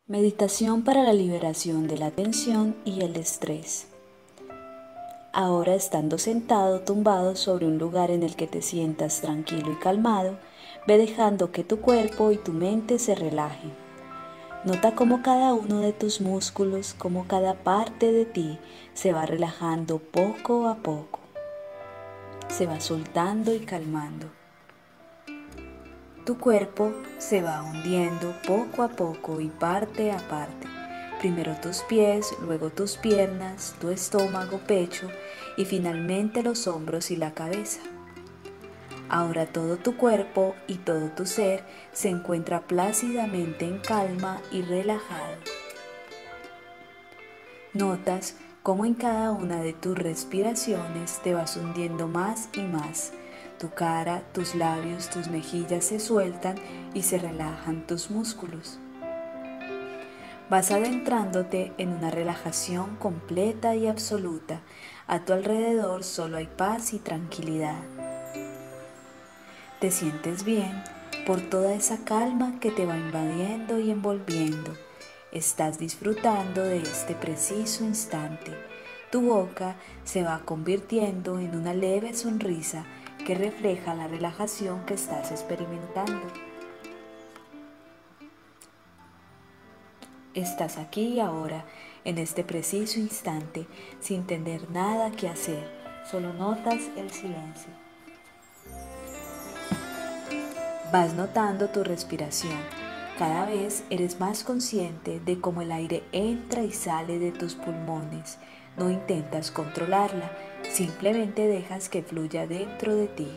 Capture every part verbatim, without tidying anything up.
Meditación para la liberación de la tensión y el estrés. Ahora, estando sentado o tumbado sobre un lugar en el que te sientas tranquilo y calmado, ve dejando que tu cuerpo y tu mente se relajen. Nota cómo cada uno de tus músculos, cómo cada parte de ti se va relajando poco a poco. Se va soltando y calmando. Tu cuerpo se va hundiendo poco a poco y parte a parte. Primero tus pies, luego tus piernas, tu estómago, pecho y finalmente los hombros y la cabeza. Ahora todo tu cuerpo y todo tu ser se encuentra plácidamente en calma y relajado. Notas cómo en cada una de tus respiraciones te vas hundiendo más y más. Tu cara, tus labios, tus mejillas se sueltan y se relajan tus músculos. Vas adentrándote en una relajación completa y absoluta. A tu alrededor solo hay paz y tranquilidad. Te sientes bien por toda esa calma que te va invadiendo y envolviendo. Estás disfrutando de este preciso instante. Tu boca se va convirtiendo en una leve sonrisa que refleja la relajación que estás experimentando. Estás aquí y ahora, en este preciso instante, sin tener nada que hacer, solo notas el silencio. Vas notando tu respiración. Cada vez eres más consciente de cómo el aire entra y sale de tus pulmones. No intentas controlarla, simplemente dejas que fluya dentro de ti.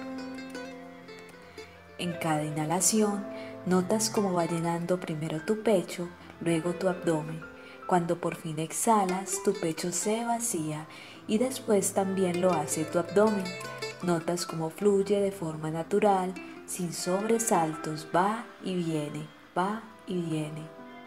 En cada inhalación, notas cómo va llenando primero tu pecho, luego tu abdomen. Cuando por fin exhalas, tu pecho se vacía y después también lo hace tu abdomen. Notas cómo fluye de forma natural, sin sobresaltos, va y viene, va y viene.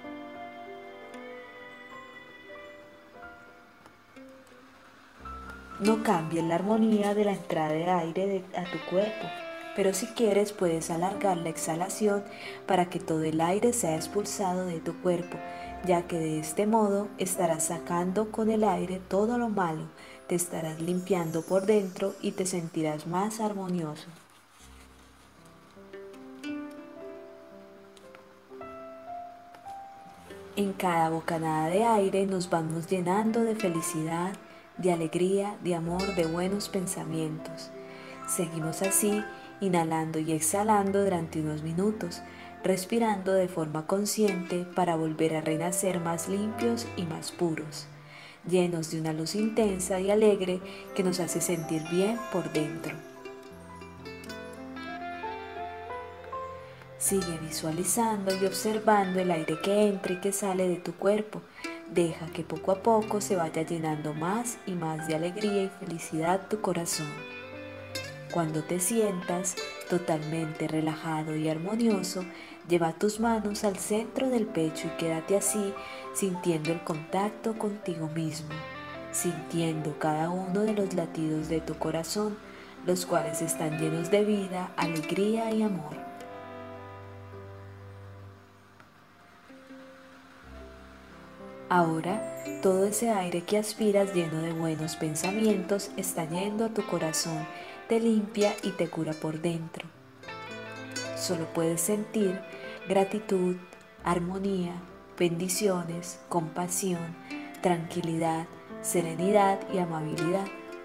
No cambies la armonía de la entrada de aire de, a tu cuerpo, pero si quieres puedes alargar la exhalación para que todo el aire sea expulsado de tu cuerpo, ya que de este modo estarás sacando con el aire todo lo malo, te estarás limpiando por dentro y te sentirás más armonioso. En cada bocanada de aire nos vamos llenando de felicidad, de alegría, de amor, de buenos pensamientos. Seguimos así, inhalando y exhalando durante unos minutos, respirando de forma consciente para volver a renacer más limpios y más puros, llenos de una luz intensa y alegre que nos hace sentir bien por dentro. Sigue visualizando y observando el aire que entra y que sale de tu cuerpo. Deja que poco a poco se vaya llenando más y más de alegría y felicidad tu corazón. Cuando te sientas totalmente relajado y armonioso, lleva tus manos al centro del pecho y quédate así, sintiendo el contacto contigo mismo, sintiendo cada uno de los latidos de tu corazón, los cuales están llenos de vida, alegría y amor. Ahora, todo ese aire que aspiras lleno de buenos pensamientos está yendo a tu corazón, te limpia y te cura por dentro. Solo puedes sentir gratitud, armonía, bendiciones, compasión, tranquilidad, serenidad y amabilidad.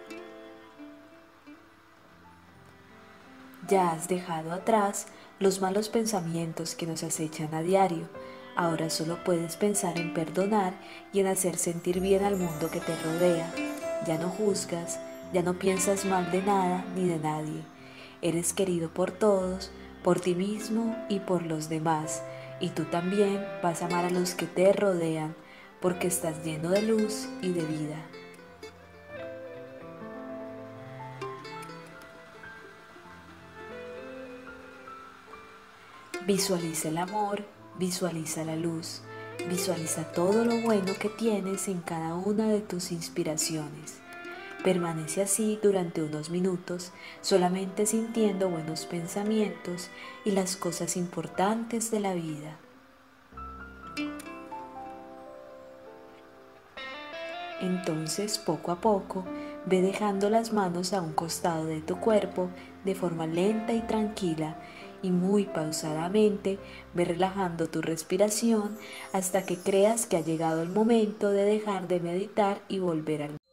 Ya has dejado atrás los malos pensamientos que nos acechan a diario. Ahora solo puedes pensar en perdonar y en hacer sentir bien al mundo que te rodea. Ya no juzgas, ya no piensas mal de nada ni de nadie. Eres querido por todos, por ti mismo y por los demás. Y tú también vas a amar a los que te rodean, porque estás lleno de luz y de vida. Visualiza el amor, visualiza la luz, visualiza todo lo bueno que tienes en cada una de tus inspiraciones. Permanece así durante unos minutos, solamente sintiendo buenos pensamientos y las cosas importantes de la vida. Entonces, poco a poco, ve dejando las manos a un costado de tu cuerpo de forma lenta y tranquila y muy pausadamente ve relajando tu respiración hasta que creas que ha llegado el momento de dejar de meditar y volver al